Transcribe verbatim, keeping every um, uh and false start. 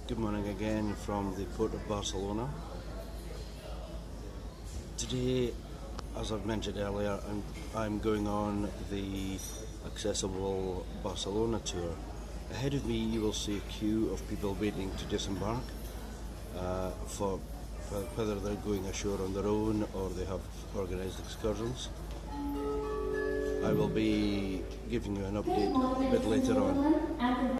Good morning again from the port of Barcelona. Today, as I've mentioned earlier, I'm, I'm going on the accessible Barcelona tour. Ahead of me you will see a queue of people waiting to disembark uh, for, for whether they're going ashore on their own or they have organised excursions. I will be giving you an update a bit later on.